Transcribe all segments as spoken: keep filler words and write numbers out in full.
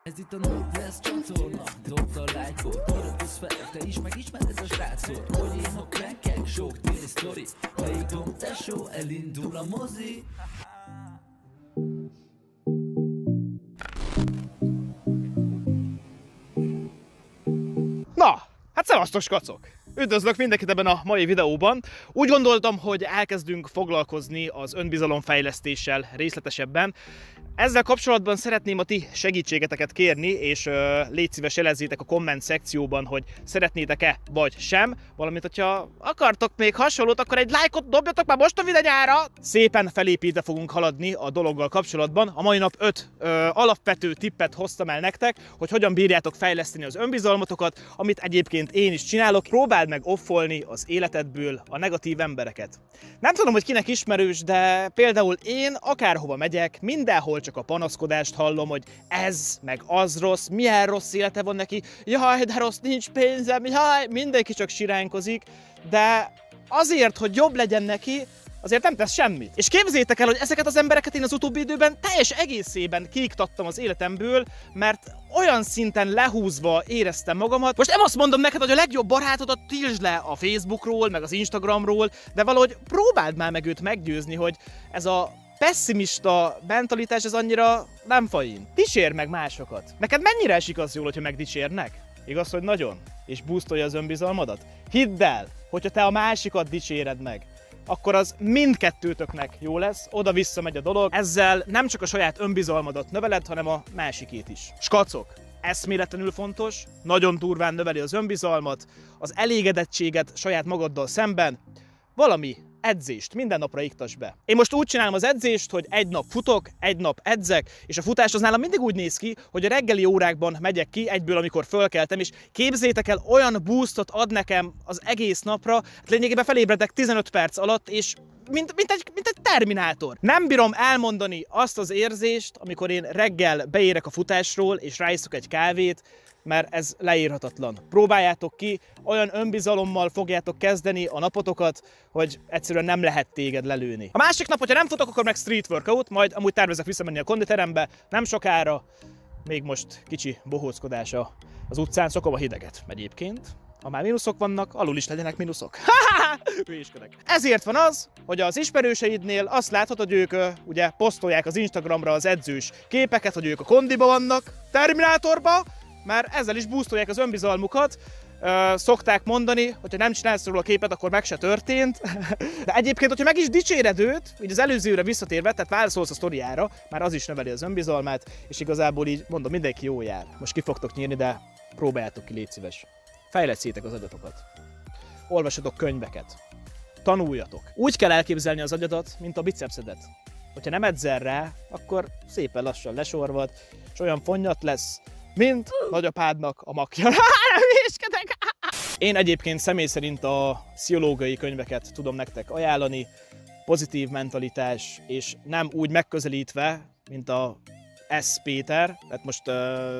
Ez itt a Noblesse csatorna, dobd a lájkot, iratkozz fel, te is megismered a srácot, hogy én a crackek, sok téli sztori, ha igom tesó, elindul a mozi. Na, hát szevasztok, skacok! Üdvözlök mindenkit ebben a mai videóban. Úgy gondoltam, hogy elkezdünk foglalkozni az önbizalomfejlesztéssel részletesebben. Ezzel kapcsolatban szeretném a ti segítségeteket kérni, és uh, légy szíves jelezzétek a komment szekcióban, hogy szeretnétek-e vagy sem. Valamint, hogyha akartok még hasonlót, akkor egy lájkot dobjatok már most a videóra! Szépen felépítve fogunk haladni a dologgal kapcsolatban. A mai nap öt uh, alapvető tippet hoztam el nektek, hogy hogyan bírjátok fejleszteni az önbizalmatokat, amit egyébként én is csinálok. Próbáld meg offolni az életedből a negatív embereket. Nem tudom, hogy kinek ismerős, de például én akárhova megyek, mindenhol csak a panaszkodást hallom, hogy ez, meg az rossz, milyen rossz élete van neki, jaj, de rossz, nincs pénzem, jaj, mindenki csak siránkozik, de azért, hogy jobb legyen neki, azért nem tesz semmit. És képzeljétek el, hogy ezeket az embereket én az utóbbi időben teljes egészében kiiktattam az életemből, mert olyan szinten lehúzva éreztem magamat. Most nem azt mondom neked, hogy a legjobb barátodat tiltsd le a Facebookról, meg az Instagramról, de valahogy próbáld már meg őt meggyőzni, hogy ez a pessimista mentalitás ez annyira nem fain. Dicsérd meg másokat. Neked mennyire esik az jól, hogyha megdicsérnek? Igaz, hogy nagyon? És boostolja az önbizalmadat? Hidd el, hogyha te a másikat dicséred meg, akkor az mindkettőtöknek jó lesz, oda-vissza megy a dolog. Ezzel nem csak a saját önbizalmadat növeled, hanem a másikét is. Skacok, eszméletlenül fontos, nagyon durván növeli az önbizalmat, az elégedettséget saját magaddal szemben, valami edzést minden napra iktass be. Én most úgy csinálom az edzést, hogy egy nap futok, egy nap edzek, és a futás az nálam mindig úgy néz ki, hogy a reggeli órákban megyek ki, egyből, amikor fölkeltem, és képzétek el, olyan boostot ad nekem az egész napra, hát lényegében felébredek tizenöt perc alatt, és mint, mint, egy, mint egy terminátor. Nem bírom elmondani azt az érzést, amikor én reggel beérek a futásról, és ráiszok egy kávét, mert ez leírhatatlan. Próbáljátok ki, olyan önbizalommal fogjátok kezdeni a napotokat, hogy egyszerűen nem lehet téged lelőni. A másik nap, hogyha nem futok, akkor meg street workout, majd amúgy tervezek visszamenni a konditerembe, nem sokára, még most kicsi bohóckodása az utcán, szokom a hideget egyébként. Ha már mínuszok vannak, alul is legyenek mínuszok. Hülyéskedek. Ezért van az, hogy az ismerőseidnél azt láthatod, hogy ők ugye posztolják az Instagramra az edzős képeket, hogy ők a kondiba vannak, terminátorba, mert ezzel is boostolják az önbizalmukat. Szokták mondani, hogyha nem csinálsz róla a képet, akkor meg se történt. De egyébként, hogyha meg is dicséred őt, így az előzőre visszatérve, tehát válaszolsz a sztoriára, már az is növeli az önbizalmát, és igazából így mondom, mindenki jól jár. Most ki fogtok nyírni, de próbáljátok ki, légy szíves. Fejlesztétek az agyatokat. Olvassatok könyveket. Tanuljatok. Úgy kell elképzelni az agyadat, mint a bicepszedet. Hogyha nem edzel rá, akkor szépen lassan lesorvad, és olyan fonnyat lesz, mint nagyapádnak a makja. Nem hülyéskedek! Én egyébként személy szerint a pszichológiai könyveket tudom nektek ajánlani, pozitív mentalitás, és nem úgy megközelítve, mint a S. Péter, tehát most uh,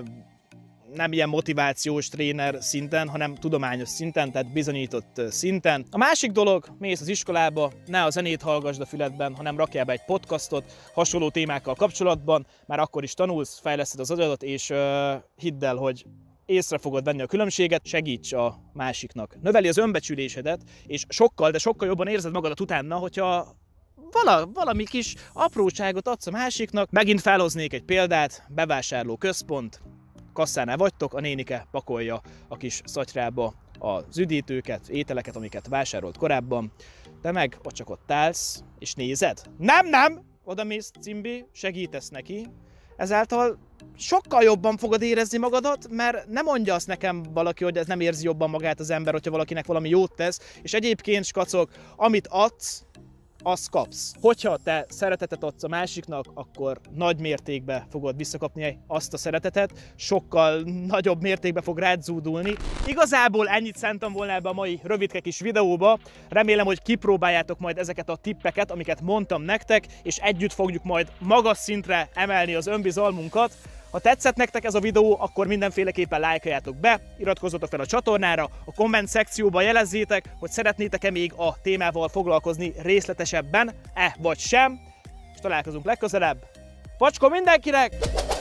nem ilyen motivációs tréner szinten, hanem tudományos szinten, tehát bizonyított szinten. A másik dolog, mész az iskolába, ne a zenét hallgassd a füledben, hanem rakjál be egy podcastot hasonló témákkal kapcsolatban, már akkor is tanulsz, fejleszted az agyadat, és uh, hidd el, hogy észre fogod venni a különbséget, segíts a másiknak. Növeli az önbecsülésedet, és sokkal, de sokkal jobban érzed magadat utána, hogyha vala, valami kis apróságot adsz a másiknak. Megint felhoznék egy példát, bevásárló központ, kasszánál vagytok, a nénike pakolja a kis szatyrába az üdítőket, ételeket, amiket vásárolt korábban, de meg ott csak ott állsz, és nézed. Nem, nem! Oda mész, cimbi, segítesz neki. Ezáltal sokkal jobban fogod érezni magadat, mert nem mondja azt nekem valaki, hogy ez nem érzi jobban magát az ember, hogyha valakinek valami jót tesz, és egyébként, skacok, amit adsz, azt kapsz. Hogyha te szeretetet adsz a másiknak, akkor nagy mértékben fogod visszakapni azt a szeretetet, sokkal nagyobb mértékben fog rád zúdulni. Igazából ennyit szántam volna ebbe a mai rövidke kis videóba. Remélem, hogy kipróbáljátok majd ezeket a tippeket, amiket mondtam nektek, és együtt fogjuk majd magas szintre emelni az önbizalmunkat. Ha tetszett nektek ez a videó, akkor mindenféleképpen lájkoljátok be, iratkozzatok fel a csatornára, a komment szekcióban jelezzétek, hogy szeretnétek-e még a témával foglalkozni részletesebben, e vagy sem, és találkozunk legközelebb. Pacska mindenkinek!